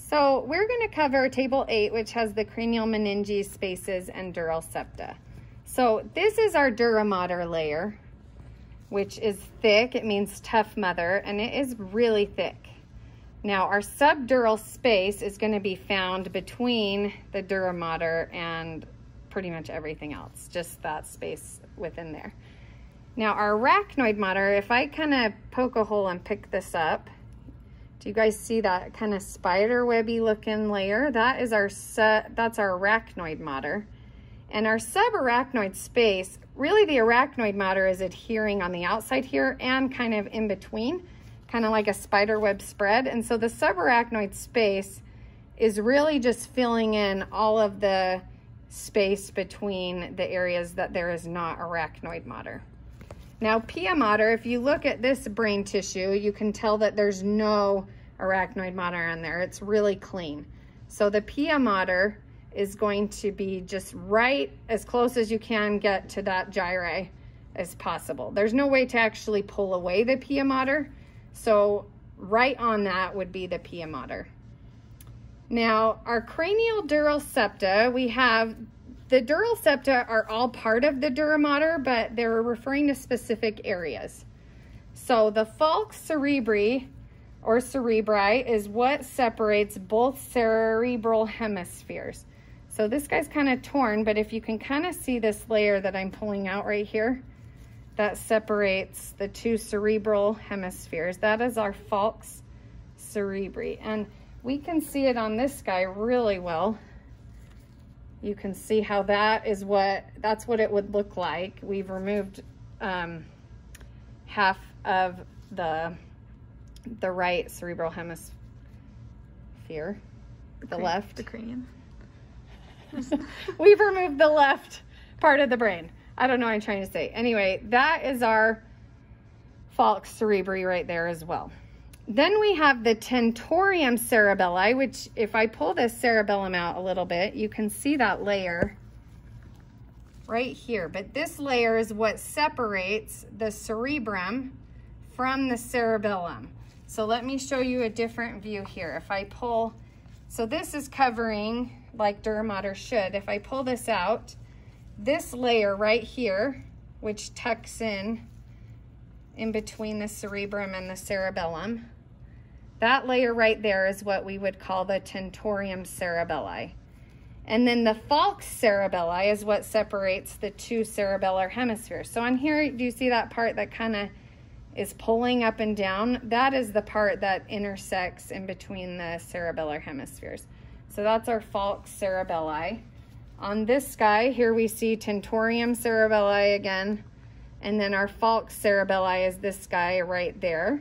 So we're going to cover Table 8, which has the cranial meninges, spaces, and dural septa. So this is our dura mater layer, which is thick. It means tough mother, and it is really thick. Now our subdural space is going to be found between the dura mater and pretty much everything else, just that space within there. Now our arachnoid mater, if I kind of poke a hole and pick this up, do you guys see that kind of spider webby looking layer? That is that's our arachnoid mater. And our subarachnoid space, really the arachnoid mater is adhering on the outside here and kind of in between, kind of like a spider web spread. And so the subarachnoid space is really just filling in all of the space between the areas that there is not arachnoid mater. Now pia mater, if you look at this brain tissue, you can tell that there's no arachnoid mater on there. It's really clean. So the pia mater is going to be just right as close as you can get to that gyri as possible. There's no way to actually pull away the pia mater, so right on that would be the pia mater. Now our cranial dural septa, we have the dural septa are all part of the dura mater, but they're referring to specific areas. So the falx cerebri or cerebri is what separates both cerebral hemispheres. So this guy's kind of torn, but if you can kind of see this layer that I'm pulling out right here, that separates the two cerebral hemispheres. That is our falx cerebri. And we can see it on this guy really well. You can see how that's what it would look like. We've removed half of the right cerebral hemisphere, the left. The cranium. We've removed the left part of the brain. I don't know what I'm trying to say. Anyway, that is our falx cerebri right there as well. Then we have the Tentorium Cerebelli, which if I pull this cerebellum out a little bit, you can see that layer right here. But this layer is what separates the cerebrum from the cerebellum. So let me show you a different view here. If I pull, so this is covering like dura mater should. If I pull this out, this layer right here, which tucks in between the cerebrum and the cerebellum, that layer right there is what we would call the Tentorium Cerebelli. And then the falx cerebelli is what separates the two cerebellar hemispheres. So on here, do you see that part that kind of is pulling up and down? That is the part that intersects in between the cerebellar hemispheres. So that's our falx cerebelli. On this guy, here we see Tentorium Cerebelli again. And then our falx cerebelli is this guy right there.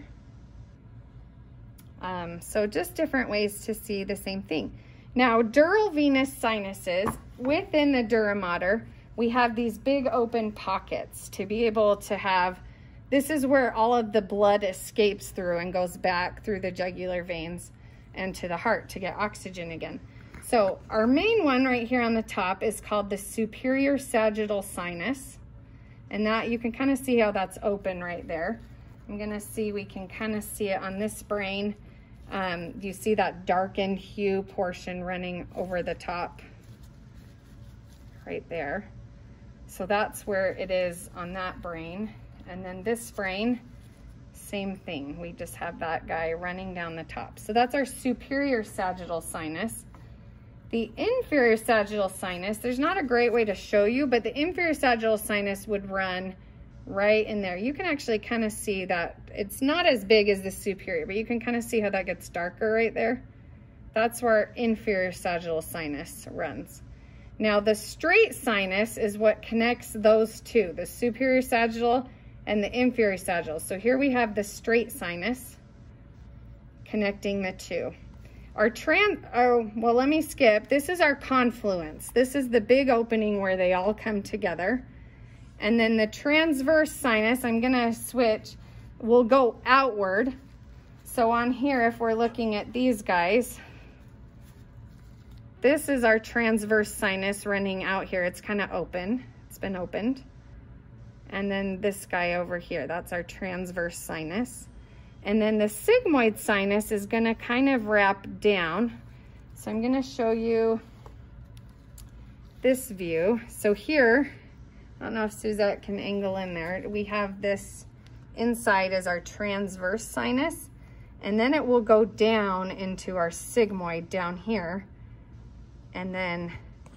So just different ways to see the same thing. Now, dural venous sinuses, within the dura mater, we have these big open pockets to be able to have, this is where all of the blood escapes through and goes back through the jugular veins and to the heart to get oxygen again. So our main one right here on the top is called the superior sagittal sinus. And that, you can kind of see how that's open right there. I'm gonna see, we can kind of see it on this brain. You see that darkened hue portion running over the top right there. So that's where it is on that brain. And then this brain, same thing. We just have that guy running down the top. So that's our superior sagittal sinus. The inferior sagittal sinus, there's not a great way to show you, but the inferior sagittal sinus would run right in there. You can actually kind of see that it's not as big as the superior, but you can kind of see how that gets darker right there. That's where our inferior sagittal sinus runs. Now the straight sinus is what connects those two, the superior sagittal and the inferior sagittal. So here we have the straight sinus connecting the two. Well, let me skip. This is our confluence. This is the big opening where they all come together. And then the transverse sinus, I'm gonna switch, will go outward. So on here, if we're looking at these guys, this is our transverse sinus running out here. It's kind of open, it's been opened. And then this guy over here, that's our transverse sinus. And then the sigmoid sinus is gonna kind of wrap down. So I'm gonna show you this view. So here, I don't know if Suzette can angle in there. We have this inside is our transverse sinus, and then it will go down into our sigmoid down here, and then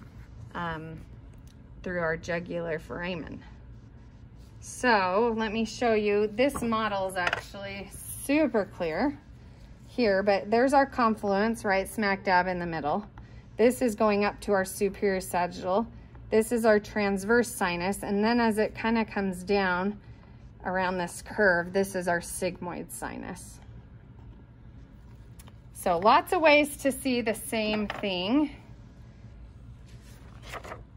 through our jugular foramen. So let me show you. This model is actually super clear here, but there's our confluence right smack dab in the middle. This is going up to our superior sagittal. This is our transverse sinus, and then as it kind of comes down around this curve, this is our sigmoid sinus. So lots of ways to see the same thing.